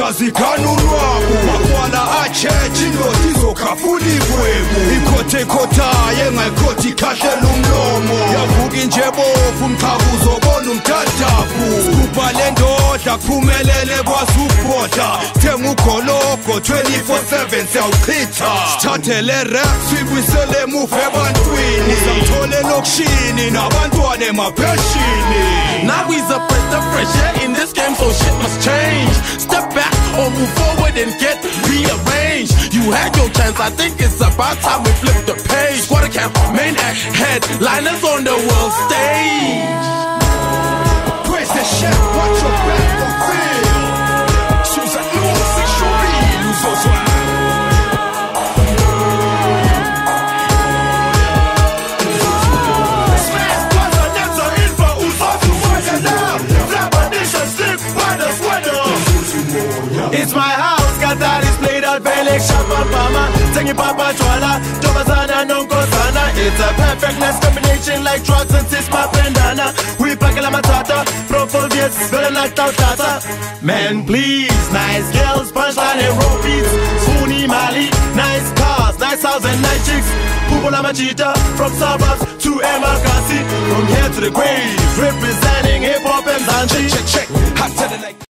Jazikana urwabu makwala achechi ndotizokhafuna igwebu ikhothe khothaye ngayikhotha ikhahlela umlomo yavuka inje bovu umchabuzo bona umthathafu sikupha le ndoda kuphumelele kwazi ukubhodla thenga ugologo 24/7 siyawuchitha sithathe le rap sibuyisele emuva ebantwini samthole lokishini nabantwana emapheshini. Now we's a breath of fresh air in this game, so shit must change. Step back or move forward and get rearranged. You had your chance, I think it's about time we flip the page. Squatter camp, main act, headliners on the world stage. Where's the shit? Watch your back, don't feel. Sous un nom, c'est choubi, nous en soir. It's my house, got that is played out, Felix, Shapa, Mama, singing Papa Chwala, Jobazana, Nonkosana. It's a perfectness combination like drugs and sis, my pendana. We pack la matata, Profolviets, better knocked out tata. Man, please, nice girls, punchline and roll beats. Suni Mali, nice cars, nice house and nice chicks. Pupola Machita, from suburbs to Emakasi. From here to the grave, representing hip hop and Zanchi. Check, hot to the like.